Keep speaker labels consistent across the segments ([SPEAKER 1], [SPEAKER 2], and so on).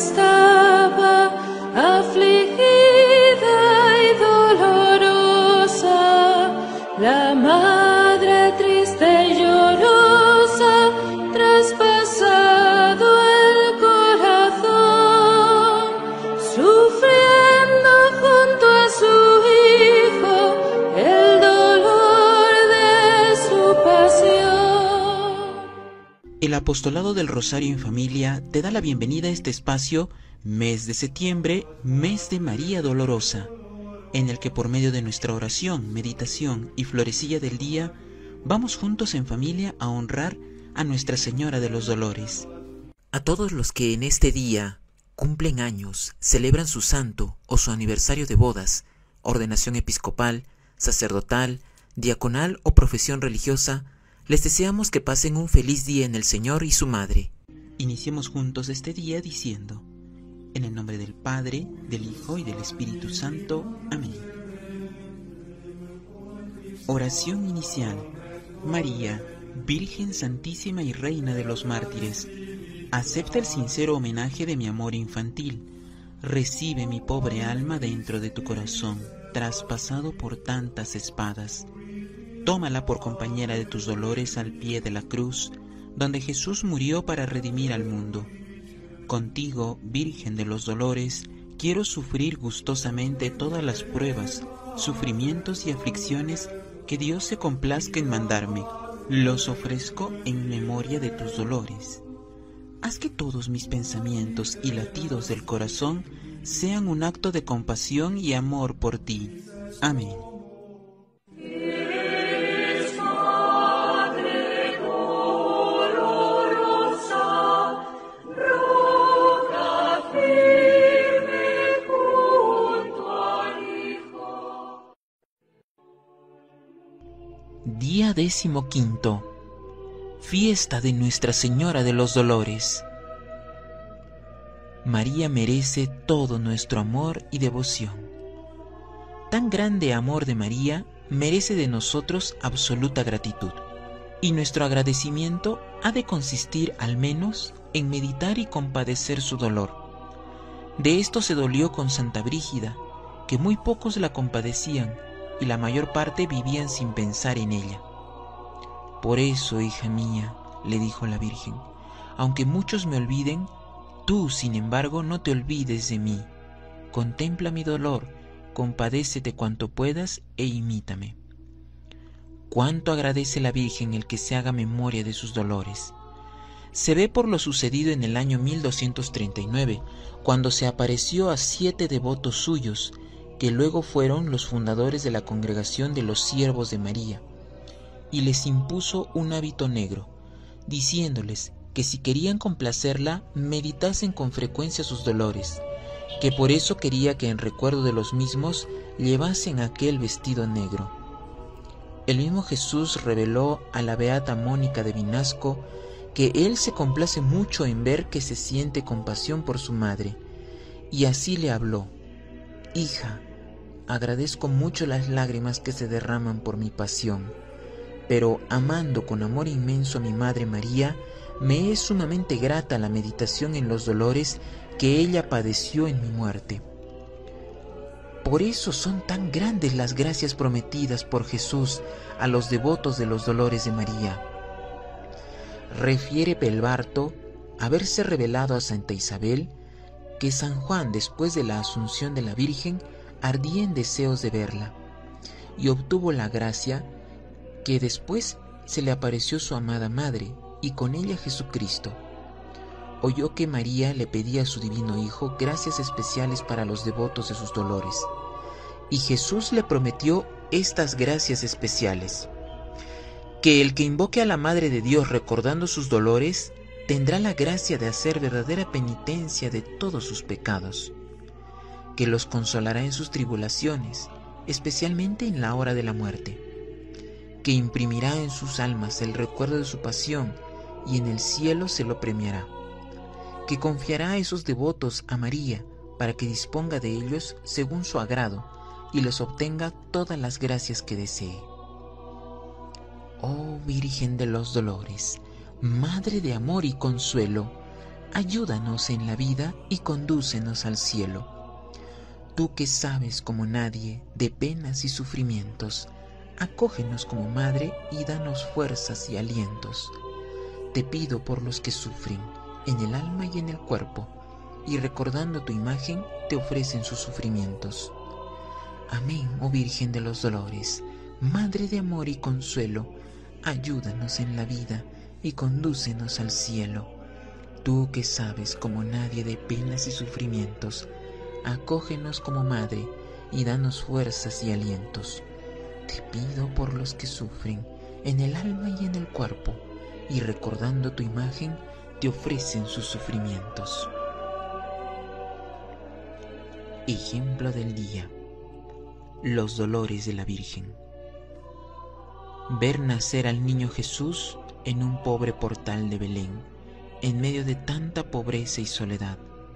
[SPEAKER 1] estaba afligida y dolorosa, la madre triste y llorosa, traspasado el corazón, sufriendo junto a su hijo el dolor de su pasión.
[SPEAKER 2] El Apostolado del Rosario en Familia te da la bienvenida a este espacio, mes de septiembre, mes de María Dolorosa, en el que por medio de nuestra oración, meditación y florecilla del día, vamos juntos en familia a honrar a Nuestra Señora de los Dolores.
[SPEAKER 3] A todos los que en este día cumplen años, celebran su santo o su aniversario de bodas, ordenación episcopal, sacerdotal, diaconal o profesión religiosa, les deseamos que pasen un feliz día en el Señor y su Madre.
[SPEAKER 2] Iniciemos juntos este día diciendo: en el nombre del Padre, del Hijo y del Espíritu Santo. Amén. Oración inicial. María, Virgen Santísima y Reina de los Mártires, acepta el sincero homenaje de mi amor infantil. Recibe mi pobre alma dentro de tu corazón, traspasado por tantas espadas. Tómala por compañera de tus dolores al pie de la cruz, donde Jesús murió para redimir al mundo. Contigo, Virgen de los Dolores, quiero sufrir gustosamente todas las pruebas, sufrimientos y aflicciones que Dios se complazca en mandarme. Los ofrezco en memoria de tus dolores. Haz que todos mis pensamientos y latidos del corazón sean un acto de compasión y amor por ti. Amén. Día 15. Fiesta de Nuestra Señora de los Dolores. María merece todo nuestro amor y devoción. Tan grande amor de María merece de nosotros absoluta gratitud, y nuestro agradecimiento ha de consistir al menos en meditar y compadecer su dolor. De esto se dolió con Santa Brígida, que muy pocos la compadecían y la mayor parte vivían sin pensar en ella. Por eso, hija mía, le dijo la Virgen, aunque muchos me olviden, tú, sin embargo, no te olvides de mí. Contempla mi dolor, compadécete cuanto puedas e imítame. Cuánto agradece la Virgen el que se haga memoria de sus dolores. Se ve por lo sucedido en el año 1239, cuando se apareció a 7 devotos suyos, que luego fueron los fundadores de la Congregación de los Siervos de María, y les impuso un hábito negro, diciéndoles que si querían complacerla, meditasen con frecuencia sus dolores, que por eso quería que en recuerdo de los mismos llevasen aquel vestido negro. El mismo Jesús reveló a la beata Mónica de Vinasco que Él se complace mucho en ver que se siente compasión por su madre, y así le habló: hija, agradezco mucho las lágrimas que se derraman por mi pasión, pero amando con amor inmenso a mi Madre María, me es sumamente grata la meditación en los dolores que ella padeció en mi muerte. Por eso son tan grandes las gracias prometidas por Jesús a los devotos de los dolores de María. Refiere Pelbarto haberse revelado a Santa Isabel que San Juan, después de la Asunción de la Virgen, ardía en deseos de verla, y obtuvo la gracia que después se le apareció su amada madre, y con ella Jesucristo. Oyó que María le pedía a su divino Hijo gracias especiales para los devotos de sus dolores, y Jesús le prometió estas gracias especiales: que el que invoque a la Madre de Dios recordando sus dolores, tendrá la gracia de hacer verdadera penitencia de todos sus pecados, que los consolará en sus tribulaciones, especialmente en la hora de la muerte, que imprimirá en sus almas el recuerdo de su pasión y en el cielo se lo premiará, que confiará a esos devotos a María para que disponga de ellos según su agrado y les obtenga todas las gracias que desee. Oh Virgen de los Dolores, Madre de amor y consuelo, ayúdanos en la vida y condúcenos al cielo. Tú que sabes como nadie de penas y sufrimientos, acógenos como madre y danos fuerzas y alientos. Te pido por los que sufren, en el alma y en el cuerpo, y recordando tu imagen, te ofrecen sus sufrimientos. Amén, oh Virgen de los Dolores, Madre de amor y consuelo, ayúdanos en la vida y condúcenos al cielo. Tú que sabes como nadie de penas y sufrimientos, acógenos como madre y danos fuerzas y alientos. Te pido por los que sufren, en el alma y en el cuerpo, y recordando tu imagen, te ofrecen sus sufrimientos. Ejemplo del día: los dolores de la Virgen. Ver nacer al niño Jesús en un pobre portal de Belén, en medio de tanta pobreza y soledad.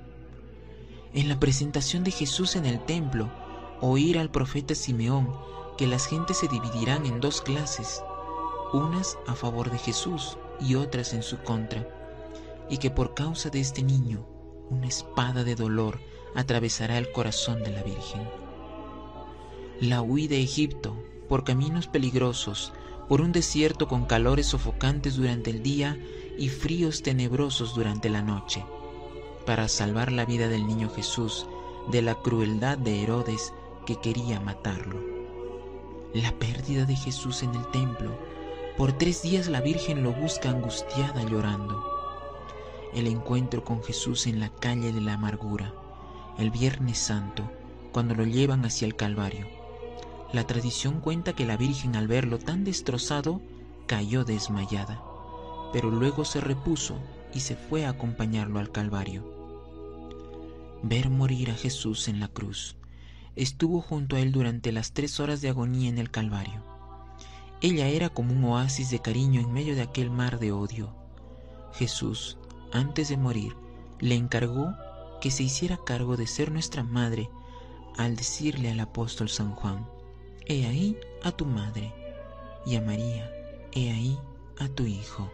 [SPEAKER 2] En la presentación de Jesús en el templo, oír al profeta Simeón que las gentes se dividirán en dos clases, unas a favor de Jesús y otras en su contra, y que por causa de este niño, una espada de dolor atravesará el corazón de la Virgen. La huida de Egipto, por caminos peligrosos, por un desierto con calores sofocantes durante el día y fríos tenebrosos durante la noche, para salvar la vida del niño Jesús de la crueldad de Herodes que quería matarlo. La pérdida de Jesús en el templo. Por 3 días la Virgen lo busca angustiada llorando. El encuentro con Jesús en la calle de la amargura, el Viernes Santo, cuando lo llevan hacia el Calvario. La tradición cuenta que la Virgen, al verlo tan destrozado, cayó desmayada, pero luego se repuso y se fue a acompañarlo al Calvario. Ver morir a Jesús en la cruz. Estuvo junto a él durante las 3 horas de agonía en el Calvario. Ella era como un oasis de cariño en medio de aquel mar de odio. Jesús, antes de morir, le encargó que se hiciera cargo de ser nuestra madre al decirle al apóstol San Juan: «He ahí a tu madre», y a María: «He ahí a tu hijo».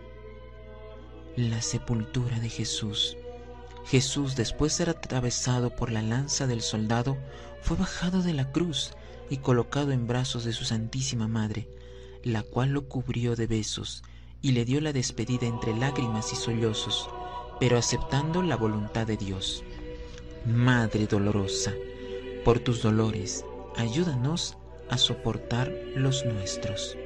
[SPEAKER 2] La sepultura de Jesús. Jesús, después de ser atravesado por la lanza del soldado, fue bajado de la cruz y colocado en brazos de su Santísima Madre, la cual lo cubrió de besos y le dio la despedida entre lágrimas y sollozos, pero aceptando la voluntad de Dios. Madre dolorosa, por tus dolores, ayúdanos a soportar los nuestros.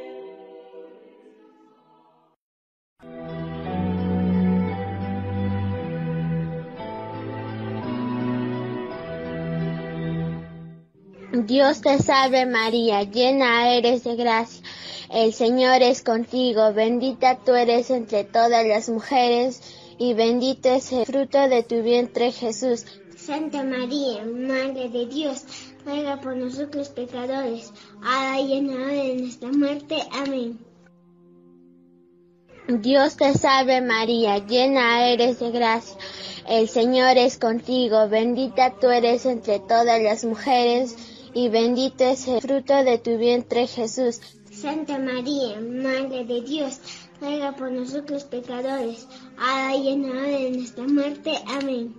[SPEAKER 4] Dios te salve María, llena eres de gracia, el Señor es contigo, bendita tú eres entre todas las mujeres, y bendito es el fruto de tu vientre Jesús.
[SPEAKER 5] Santa María, Madre de Dios, ruega por nosotros pecadores, ahora y en la hora de nuestra muerte. Amén.
[SPEAKER 4] Dios te salve María, llena eres de gracia, el Señor es contigo, bendita tú eres entre todas las mujeres, y bendito es el fruto de tu vientre Jesús.
[SPEAKER 5] Santa María, Madre de Dios, ruega por nosotros pecadores, ahora y en la hora de nuestra muerte. Amén.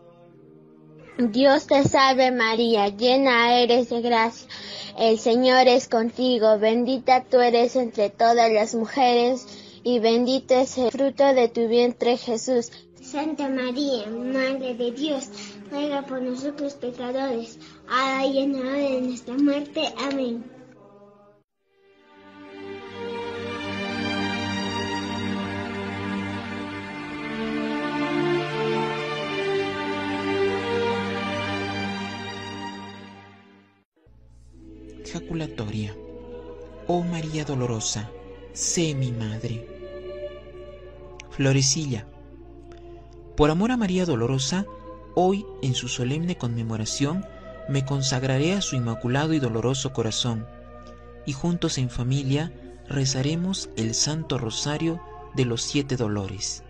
[SPEAKER 4] Dios te salve María, llena eres de gracia, el Señor es contigo, bendita tú eres entre todas las mujeres, y bendito es el fruto de tu vientre Jesús.
[SPEAKER 5] Santa María, Madre de Dios, ruega por nosotros pecadores, ahora y en la hora de nuestra muerte. Amén.
[SPEAKER 2] Jaculatoria. Oh María dolorosa, sé mi madre. Florecilla. Por amor a María dolorosa, hoy en su solemne conmemoración me consagraré a su inmaculado y doloroso corazón, y juntos en familia rezaremos el Santo Rosario de los 7 dolores.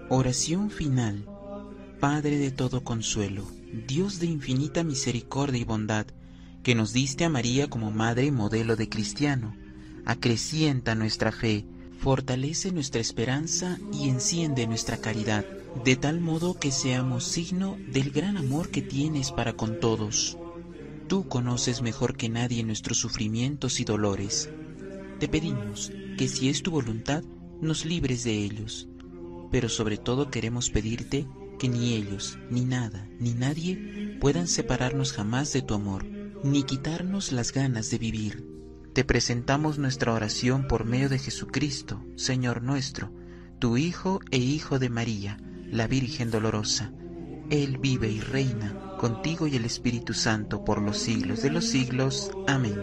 [SPEAKER 2] Oración final. Padre de todo consuelo, Dios de infinita misericordia y bondad, que nos diste a María como madre y modelo de cristiano, acrecienta nuestra fe, fortalece nuestra esperanza y enciende nuestra caridad, de tal modo que seamos signo del gran amor que tienes para con todos. Tú conoces mejor que nadie nuestros sufrimientos y dolores. Te pedimos que, si es tu voluntad, nos libres de ellos, pero sobre todo queremos pedirte que ni ellos, ni nada, ni nadie puedan separarnos jamás de tu amor, ni quitarnos las ganas de vivir. Te presentamos nuestra oración por medio de Jesucristo, Señor nuestro, tu Hijo e Hijo de María, la Virgen dolorosa. Él vive y reina contigo y el Espíritu Santo por los siglos de los siglos. Amén.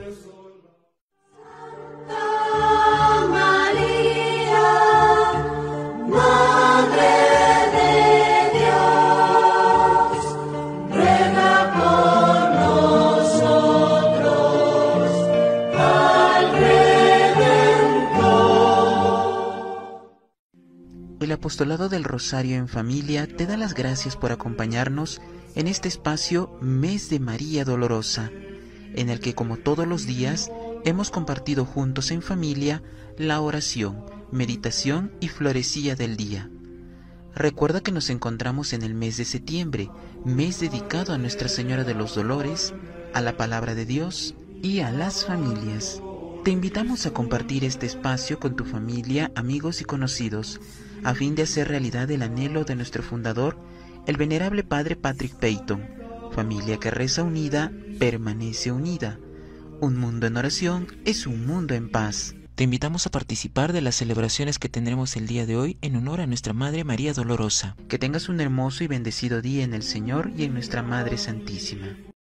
[SPEAKER 2] El Apostolado del Rosario en Familia te da las gracias por acompañarnos en este espacio Mes de María Dolorosa, en el que, como todos los días, hemos compartido juntos en familia la oración, meditación y florecía del día. Recuerda que nos encontramos en el mes de septiembre, mes dedicado a Nuestra Señora de los Dolores, a la Palabra de Dios y a las familias. Te invitamos a compartir este espacio con tu familia, amigos y conocidos, a fin de hacer realidad el anhelo de nuestro fundador, el venerable Padre Patrick Peyton. Familia que reza unida, permanece unida. Un mundo en oración es un mundo en paz. Te invitamos a participar de las celebraciones que tendremos el día de hoy en honor a nuestra Madre María Dolorosa. Que tengas un hermoso y bendecido día en el Señor y en nuestra Madre Santísima.